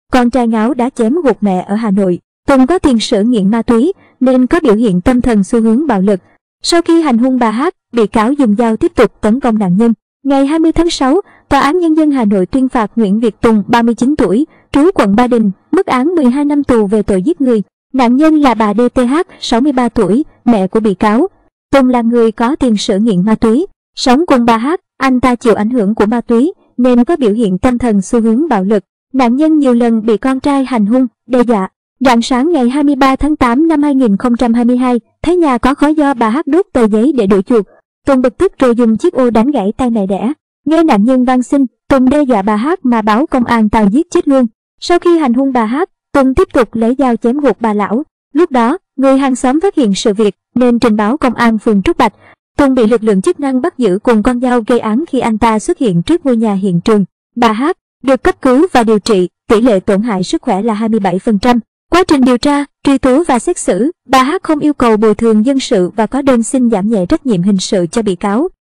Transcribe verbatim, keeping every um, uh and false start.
con trai Ngáo đã chém gục mẹ ở Hà Nội. Tùng có tiền sử nghiện ma túy nên có biểu hiện tâm thần xu hướng bạo lực. Sau khi hành hung bà Hát, bị cáo dùng dao tiếp tục tấn công nạn nhân. Ngày hai mươi tháng sáu, Tòa án Nhân dân Hà Nội tuyên phạt Nguyễn Việt Tùng, ba mươi chín tuổi, trú quận Ba Đình, mức án mười hai năm tù về tội giết người. Nạn nhân là bà đê tê hát, sáu mươi ba tuổi, mẹ của bị cáo. Tùng là người có tiền sử nghiện ma túy. Sống cùng bà Hát, anh ta chịu ảnh hưởng của ma túy nên có biểu hiện tâm thần xu hướng bạo lực. Nạn nhân nhiều lần bị con trai hành hung, đe dọa. Rạng sáng ngày hai mươi ba tháng tám năm hai nghìn không trăm hai mươi hai, thấy nhà có khói do bà Hát đốt tờ giấy để đuổi chuột. Tùng bực tức rồi dùng chiếc ô đánh gãy tay mẹ đẻ. Nghe nạn nhân van xin, Tùng đe dọa bà Hát mà báo công an tao giết chết luôn. Sau khi hành hung bà Hát, Tùng tiếp tục lấy dao chém gục bà lão. Lúc đó, người hàng xóm phát hiện sự việc nên trình báo công an phường Trúc Bạch. Tùng bị lực lượng chức năng bắt giữ cùng con dao gây án khi anh ta xuất hiện trước ngôi nhà hiện trường. Bà Hát được cấp cứu và điều trị, tỷ lệ tổn hại sức khỏe là hai mươi bảy phần trăm. Quá trình điều tra, truy tố và xét xử, bà Hát không yêu cầu bồi thường dân sự và có đơn xin giảm nhẹ trách nhiệm hình sự cho bị cáo.